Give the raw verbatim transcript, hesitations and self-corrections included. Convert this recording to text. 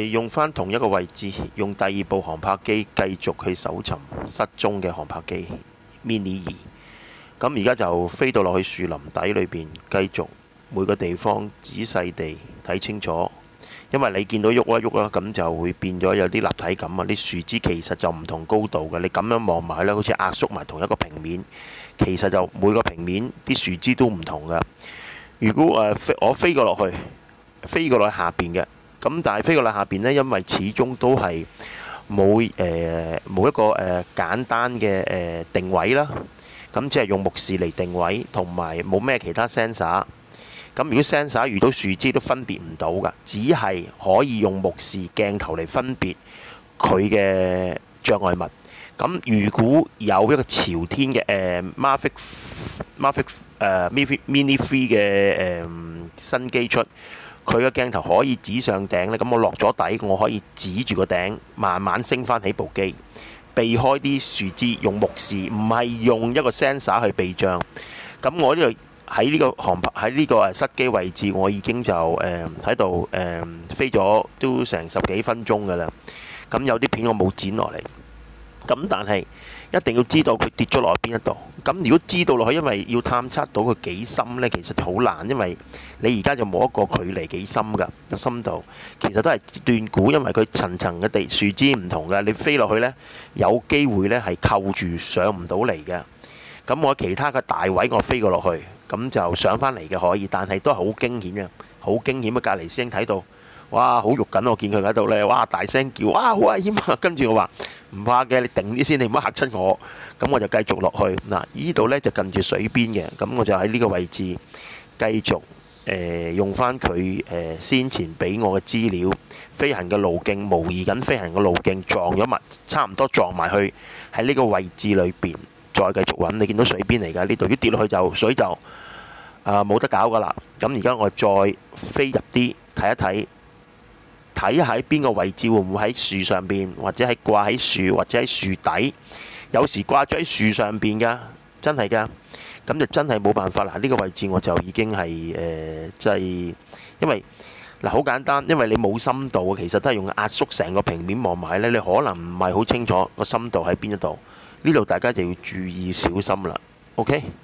誒用翻同一個位置，用第二部航拍機繼續去搜尋失蹤嘅航拍機 Mini 二。咁而家就飛到落去樹林底裏邊，繼續每個地方仔細地睇清楚。因為你見到喐一喐啦，咁就會變咗有啲立體感啊！啲樹枝其實就唔同高度嘅，你咁樣望埋咧，好似壓縮埋同一個平面。其實就每個平面啲樹枝都唔同嘅。如果誒、呃、飛我飛過落去，飛過落去下邊嘅，咁但係飛過落下邊呢，因為始終都係冇誒冇一個誒、呃、簡單嘅誒、呃、定位啦。咁即係用目視嚟定位，同埋冇咩其他 sensor。咁如果 sensor 遇到樹枝都分別唔到㗎，只係可以用目視鏡頭嚟分別佢嘅障礙物。咁如果有一個朝天嘅誒 Mavic Mavic 誒 Mini Three 嘅誒新機出，佢嘅鏡頭可以指上頂咧，咁我落咗底，我可以指住個頂，慢慢升翻起部機，避開啲樹枝，用目視，唔係用一個 sensor 去避障。咁我呢度。喺呢個航拍喺呢個誒失機位置，我已經就誒喺度誒飛咗都成十幾分鐘㗎啦。咁有啲片我冇剪落嚟，咁但係一定要知道佢跌咗落去邊一度。咁如果知道落去，因為要探測到佢幾深呢，其實就好難，因為你而家就冇一個距離幾深㗎個深度，其實都係斷估，因為佢層層嘅地樹枝唔同嘅，你飛落去呢，有機會呢係扣住上唔到嚟嘅。咁我其他嘅大位我飛過落去，咁就上返嚟嘅可以，但係都係好驚險嘅，好驚險啊！隔離師兄睇到，哇，好肉緊，我見佢喺度呢，哇，大聲叫，哇，好危險啊！跟住我話唔怕嘅，你定啲先，你唔好嚇親我。咁我就繼續落去。嗱，呢度呢就近住水邊嘅，咁我就喺呢個位置繼續誒、呃、用返佢誒先前俾我嘅資料，飛行嘅路徑，模擬緊飛行嘅路徑，撞咗埋，差唔多撞埋去喺呢個位置裏邊。再繼續揾，你見到水邊嚟㗎呢度，如果跌落去就水就啊冇得搞㗎啦。咁而家我再飛入啲睇一睇，睇喺邊個位置會唔會喺樹上邊，或者係掛喺樹，或者喺樹底。有時掛咗喺樹上邊㗎，真係㗎。咁就真係冇辦法啦。呢個位置我就已經係誒，即係因為嗱好簡單，因為你冇深度，其實都係用壓縮成個平面望埋咧，你可能唔係好清楚個深度喺邊一度。呢度大家就要注意小心啦。OK。